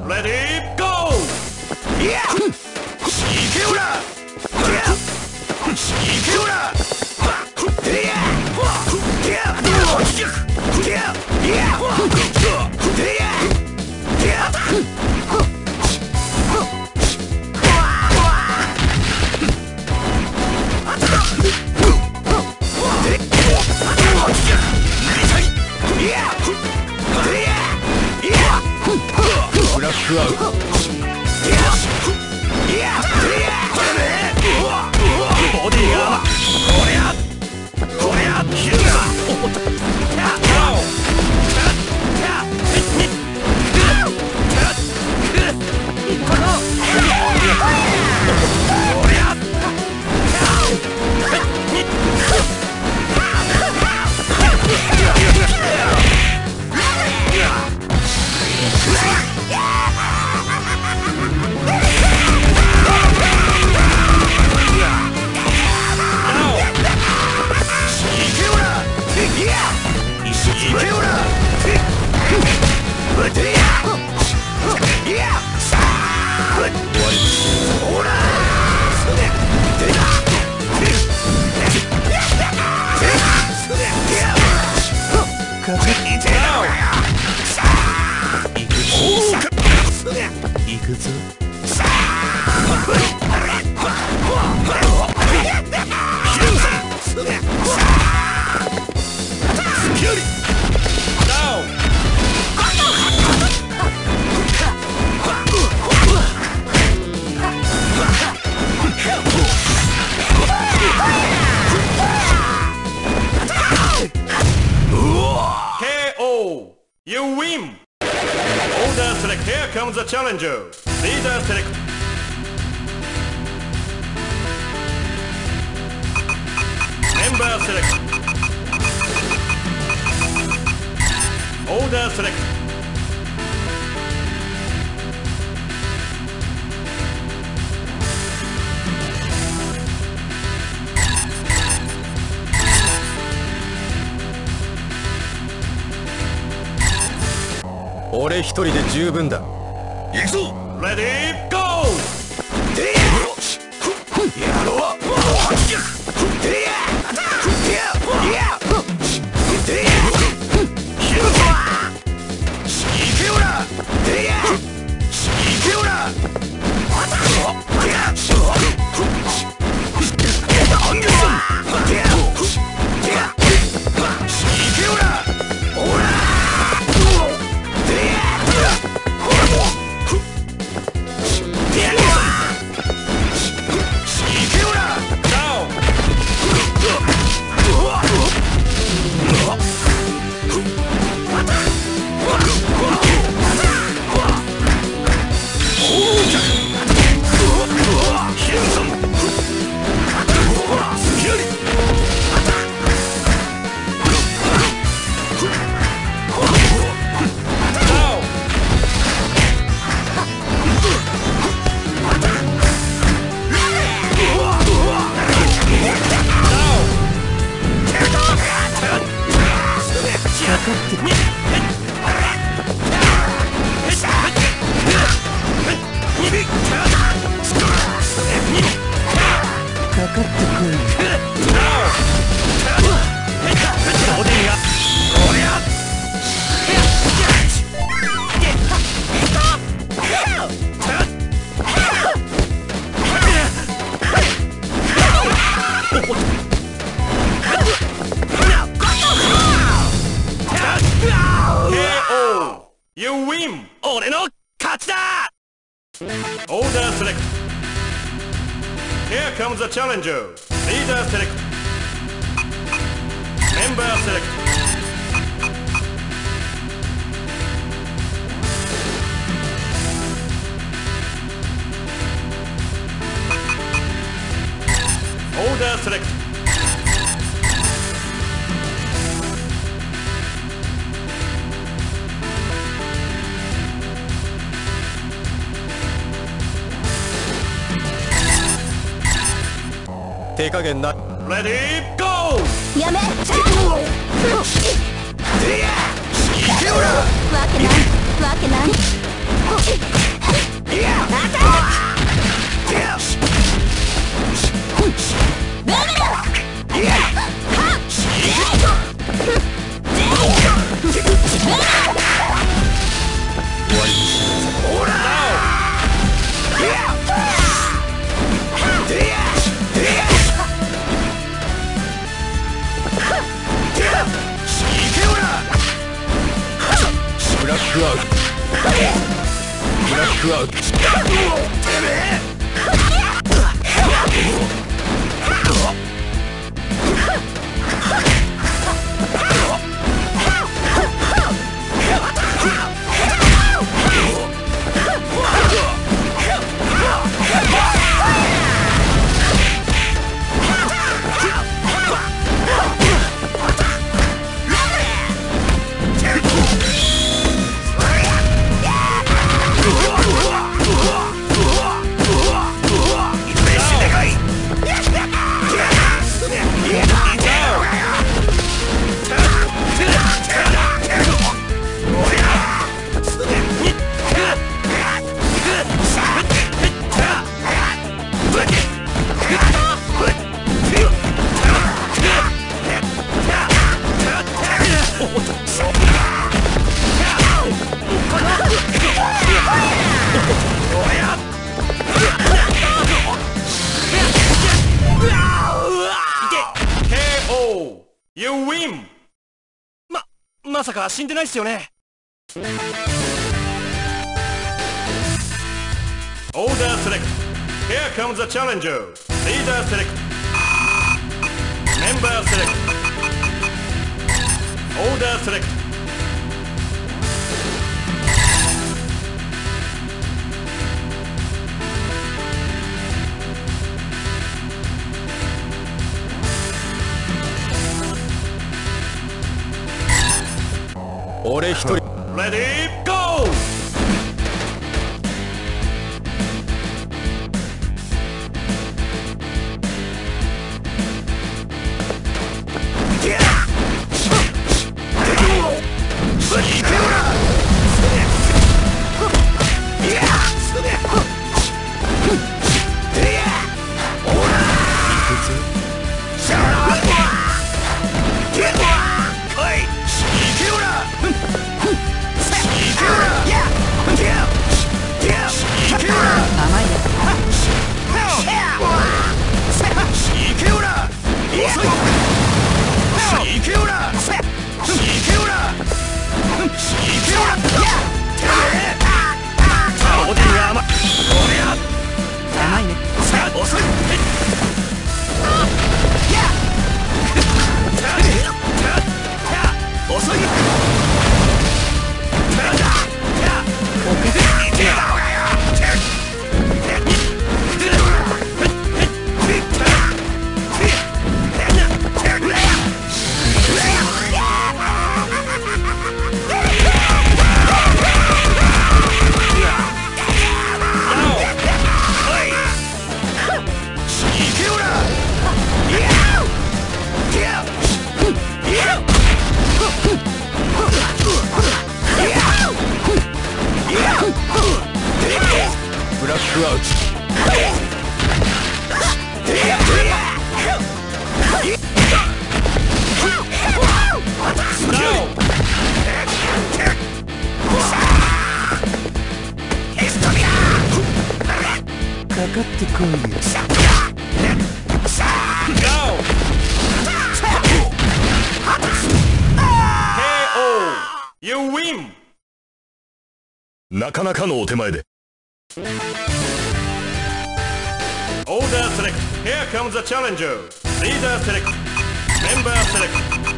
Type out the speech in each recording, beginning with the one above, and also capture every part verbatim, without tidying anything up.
レディーゴー。いや行けおら。いや行けおら。いやいやいやいやいやブラックアウト。ボディーがこれやこれやキルだ。行くぞ。ケーオー You win! Order select. Here comes the challenger. Leader select. Member select. Order select.俺一人で十分だ。行くぞ。レディーゴー。でやろう。でやでやでやヒルトは行けおら。でや行けおら。でやアンゲソン。でやでや行けおら。おらYou win! 俺の勝ちだ! Order select. Here comes the challenger. Leader select. Member select. Order select.手加減な。レディーゴー。やめ。いけおら。わけないわけない。 アウト。ブラックアウト。てめえ。You win! ま、まさか死んでないっすよね。Order select. Here comes the challenger. Leader select. Member select. Order select. Ore hitori. Ready, go! You win! なかなかのお手前で。Order select. Here comes the challenger. Leader select. Member select.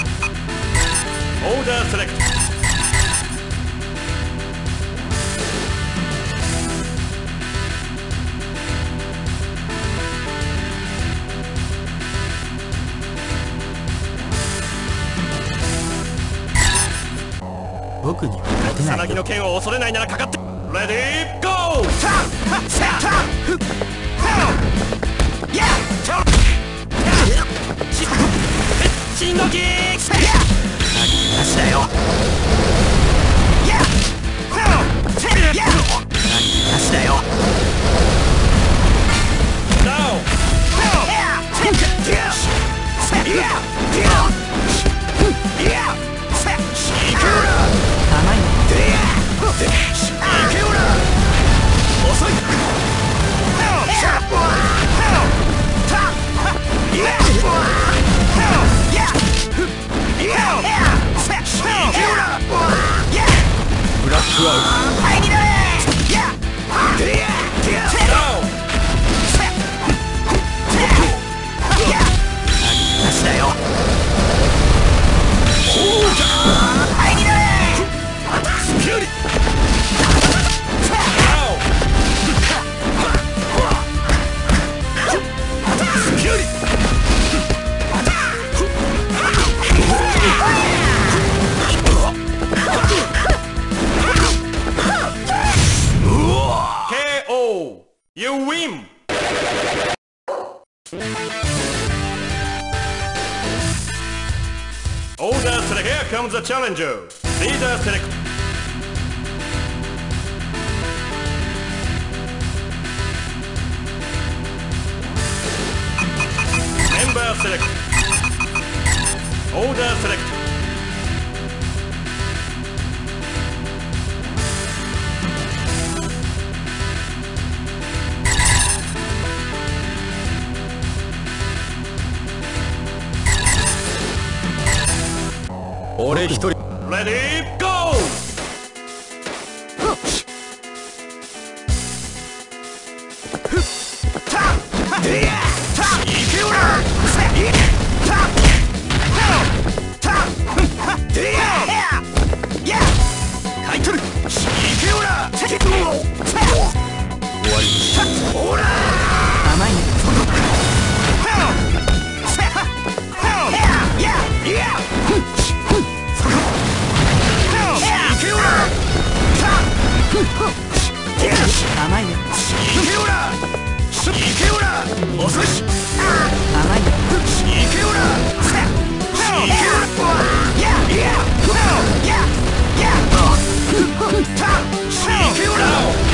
Order select.草薙の剣を恐れないならかかって。レディーゴー。しんどきなしだよ。なしだよ。遅い。 You win! Order select. Here comes the challenger. Leader select. Member select. Order select.俺一人。レディーゴー。買い取る。いけよら。終わりにした。ほら。甘いね。甘いね。いけよら。いけよら。遅いし。甘いね。いけよら。いけよら。ややややや。いけよら。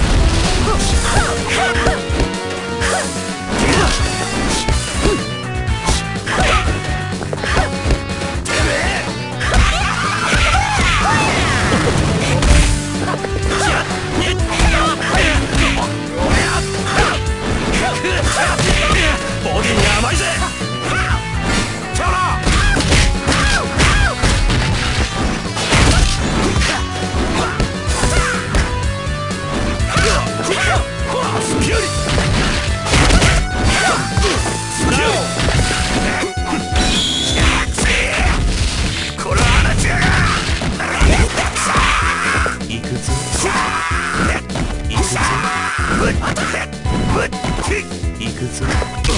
ボディに甘いぜ。チャラ。スピュリ。これは穴じゃが。行くぞ。行くぞ。行くぞ。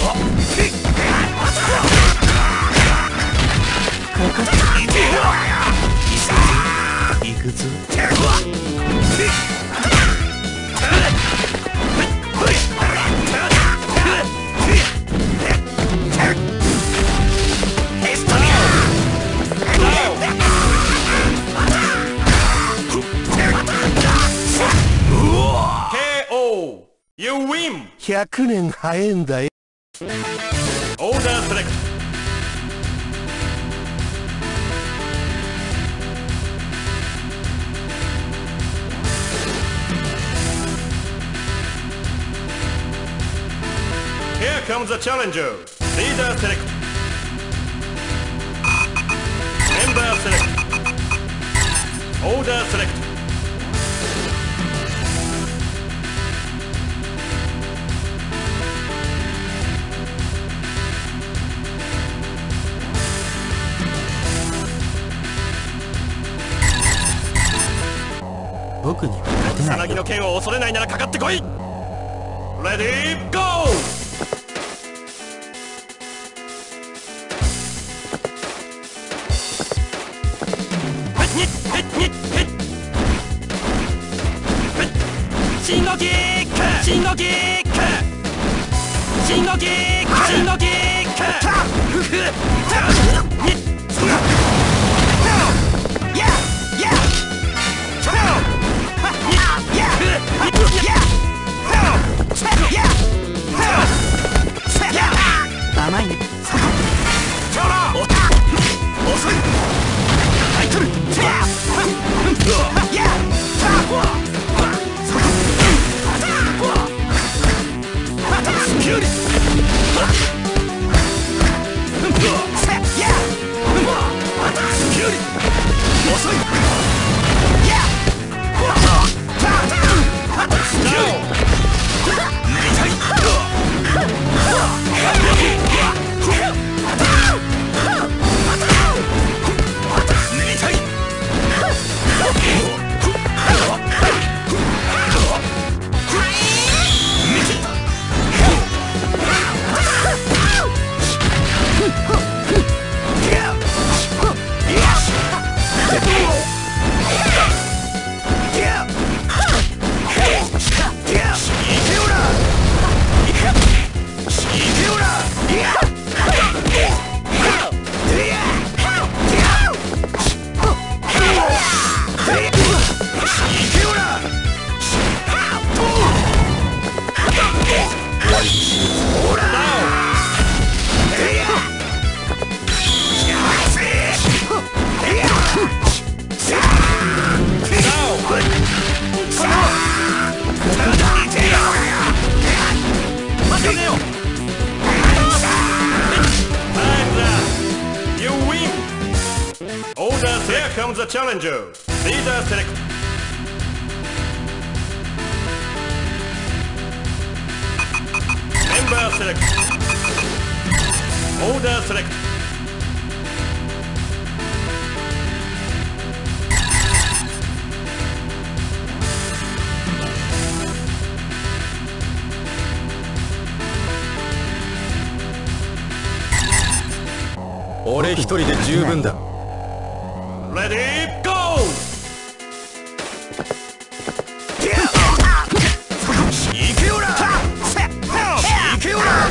行くぞ。You win! ひゃくねん早いんだよ。 オーダーセレクト。Here comes the challenger. Leader select. Member select. Order select.草薙の剣を恐れないならかかってこい。レディーゴー。信号キック。信号キック。信号キック。信号キック。甘いね。遅い。買い取る。スピュリ。 the challenger. Leader select. Member select. Order select. 俺一人で十分だ。 レディーゴー。行けよら。行けよら。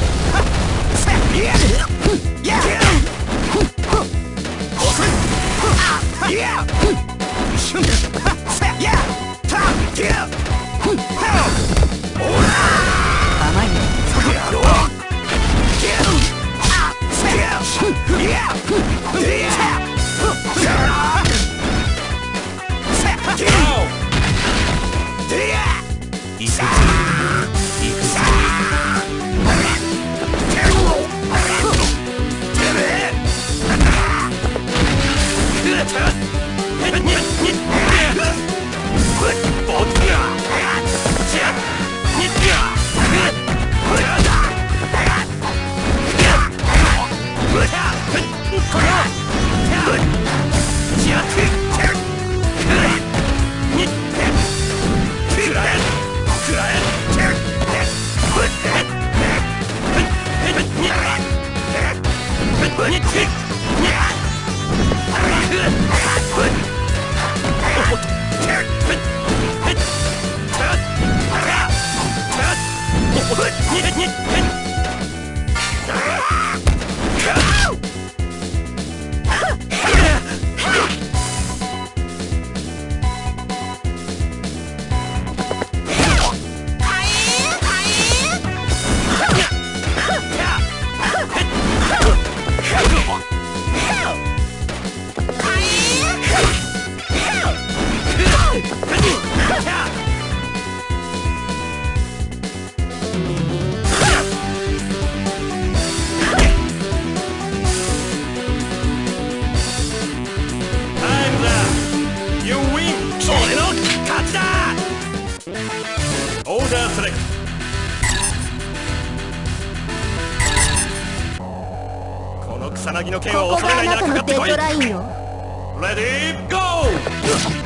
この草薙の剣を恐れないならかかってこい。レディーゴー。